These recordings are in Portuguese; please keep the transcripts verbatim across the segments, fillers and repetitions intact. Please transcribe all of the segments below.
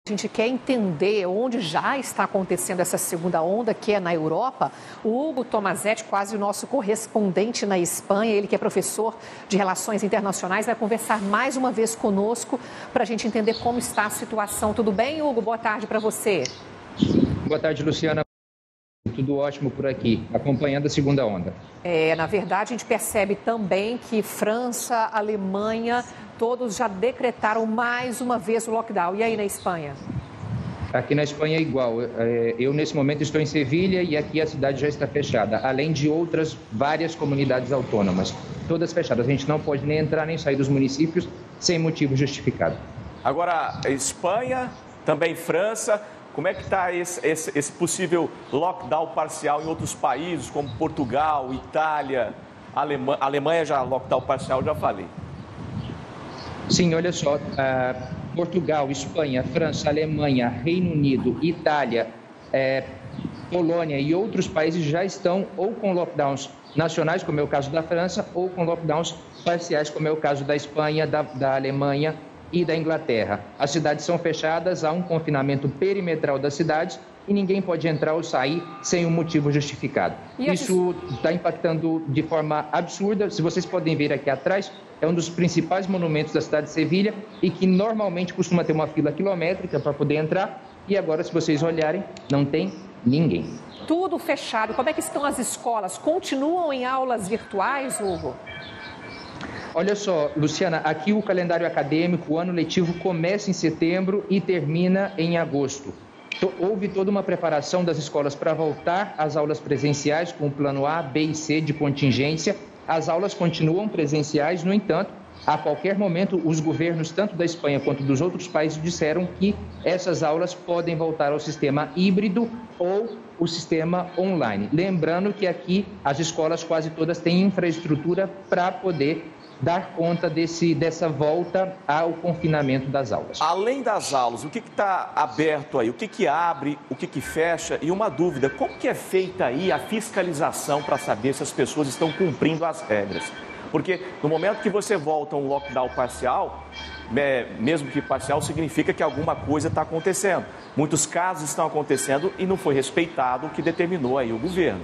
A gente quer entender onde já está acontecendo essa segunda onda, que é na Europa. O Hugo Tomazetti, quase o nosso correspondente na Espanha, ele que é professor de Relações Internacionais, vai conversar mais uma vez conosco para a gente entender como está a situação. Tudo bem, Hugo? Boa tarde para você. Boa tarde, Luciana. Tudo ótimo por aqui, acompanhando a segunda onda. É, na verdade, a gente percebe também que França, Alemanha, todos já decretaram mais uma vez o lockdown. E aí na Espanha? Aqui na Espanha é igual. Eu, nesse momento, estou em Sevilha e aqui a cidade já está fechada, além de outras várias comunidades autônomas, todas fechadas. A gente não pode nem entrar nem sair dos municípios sem motivo justificado. Agora, Espanha, também França, como é que está esse, esse, esse possível lockdown parcial em outros países, como Portugal, Itália, Alemanha, Alemanha já lockdown parcial, já falei. Sim, olha só, uh, Portugal, Espanha, França, Alemanha, Reino Unido, Itália, eh, Polônia e outros países já estão ou com lockdowns nacionais, como é o caso da França, ou com lockdowns parciais, como é o caso da Espanha, da, da Alemanha e da Inglaterra. As cidades são fechadas, há um confinamento perimetral das cidades e ninguém pode entrar ou sair sem um motivo justificado. E isso está impactando de forma absurda. Se vocês podem ver aqui atrás, é um dos principais monumentos da cidade de Sevilha e que normalmente costuma ter uma fila quilométrica para poder entrar. E agora, se vocês olharem, não tem ninguém. Tudo fechado. Como é que estão as escolas? Continuam em aulas virtuais, Hugo? Olha só, Luciana, aqui o calendário acadêmico, o ano letivo começa em setembro e termina em agosto. Houve toda uma preparação das escolas para voltar às aulas presenciais com o plano A, B e C de contingência. As aulas continuam presenciais, no entanto, a qualquer momento os governos, tanto da Espanha quanto dos outros países, disseram que essas aulas podem voltar ao sistema híbrido ou o sistema online. Lembrando que aqui as escolas quase todas têm infraestrutura para poder dar conta desse, dessa volta ao confinamento das aulas. Além das aulas, o que está aberto aí? O que, que abre, o que, que fecha? E uma dúvida, como que é feita aí a fiscalização para saber se as pessoas estão cumprindo as regras? Porque no momento que você volta a um lockdown parcial, é, mesmo que parcial, significa que alguma coisa está acontecendo. Muitos casos estão acontecendo e não foi respeitado o que determinou aí o governo.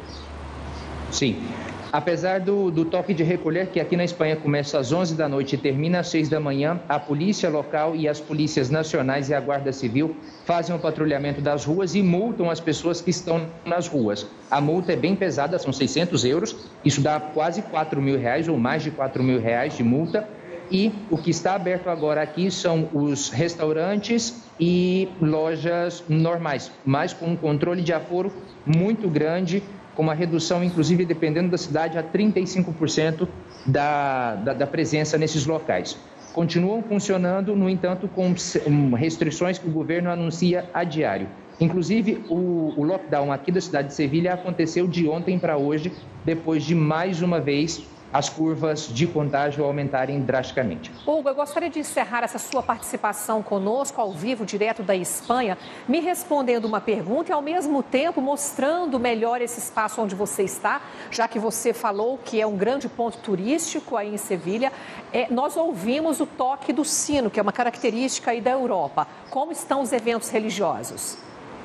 Sim. Apesar do, do toque de recolher, que aqui na Espanha começa às onze da noite e termina às seis da manhã, a polícia local e as polícias nacionais e a Guarda Civil fazem o patrulhamento das ruas e multam as pessoas que estão nas ruas. A multa é bem pesada, são seiscentos euros, isso dá quase quatro mil reais ou mais de quatro mil reais de multa. E o que está aberto agora aqui são os restaurantes e lojas normais, mas com um controle de aforo muito grande, com uma redução, inclusive, dependendo da cidade, a trinta e cinco por cento da, da, da presença nesses locais. Continuam funcionando, no entanto, com restrições que o governo anuncia a diário. Inclusive, o, o lockdown aqui da cidade de Sevilha aconteceu de ontem para hoje, depois de, mais uma vez, as curvas de contágio aumentarem drasticamente. Hugo, eu gostaria de encerrar essa sua participação conosco, ao vivo, direto da Espanha, me respondendo uma pergunta e, ao mesmo tempo, mostrando melhor esse espaço onde você está, já que você falou que é um grande ponto turístico aí em Sevilha. É, nós ouvimos o toque do sino, que é uma característica aí da Europa. Como estão os eventos religiosos?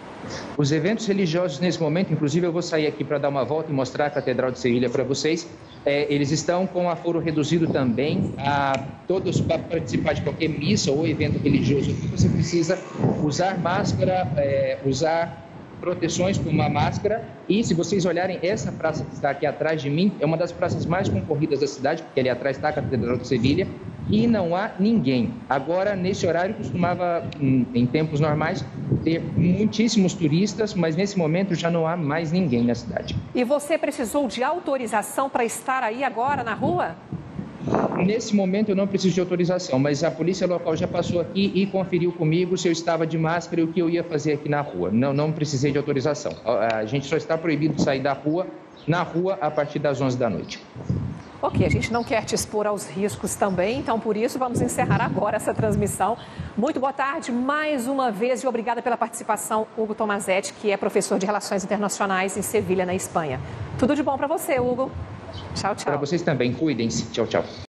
Os eventos religiosos nesse momento, inclusive eu vou sair aqui para dar uma volta e mostrar a Catedral de Sevilha para vocês, é, eles estão com aforo reduzido também. A todos, para participar de qualquer missa ou evento religioso, você precisa usar máscara, é, usar proteções com uma máscara. E se vocês olharem, essa praça que está aqui atrás de mim é uma das praças mais concorridas da cidade, porque ali atrás está a Catedral de Sevilha e não há ninguém. Agora, nesse horário, costumava, em tempos normais, ter muitíssimos turistas, mas nesse momento já não há mais ninguém na cidade. E você precisou de autorização para estar aí agora na rua? Nesse momento eu não preciso de autorização, mas a polícia local já passou aqui e conferiu comigo se eu estava de máscara e o que eu ia fazer aqui na rua. Não, não precisei de autorização. A gente só está proibido de sair da rua, na rua, a partir das onze da noite. Ok, a gente não quer te expor aos riscos também, então por isso vamos encerrar agora essa transmissão. Muito boa tarde, mais uma vez, e obrigada pela participação, Hugo Tomazetti, que é professor de Relações Internacionais em Sevilha, na Espanha. Tudo de bom para você, Hugo. Tchau, tchau. Para vocês também, cuidem-se. Tchau, tchau.